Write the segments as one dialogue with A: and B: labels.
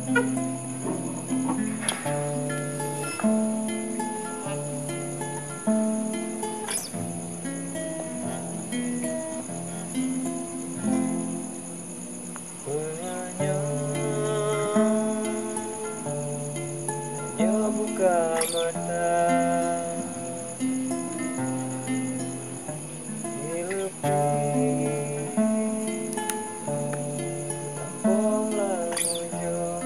A: Buka mata, hirupi kampung Lamujung,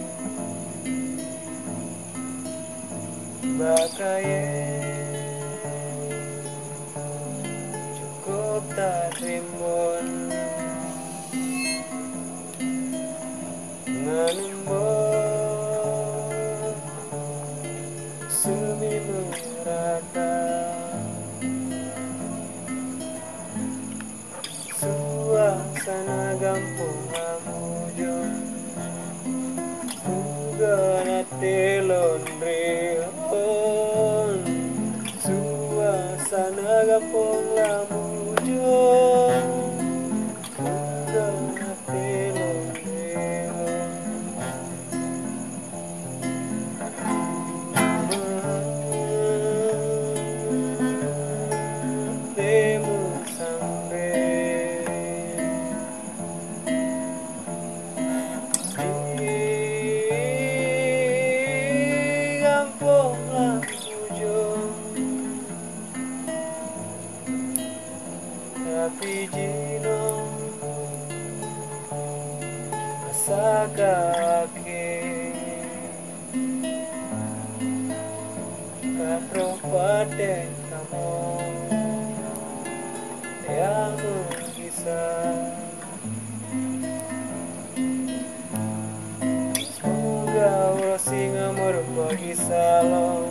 A: bakaye cukup tak rimbun nganembok semi merata suasana kampung Lamujung Gana telon rehon suasana kampung Lamujung Gana telon rehon temu sampai kampung Lamujung, tapi jino asa kaki katro pada kamu yang bisa. Semoga Allah singa berbagi salam.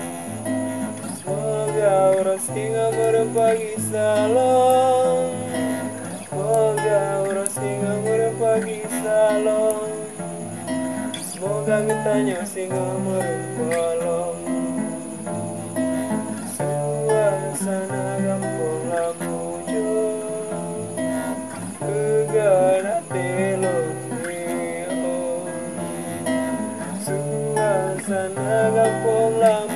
A: Semoga Allah singa berbagi salam. Semoga Allah singa berbagi salam. Semoga ketanya singa berbolong. Suasana kampung Lamujung gegara telon rehon. Suasana kampung Lamujung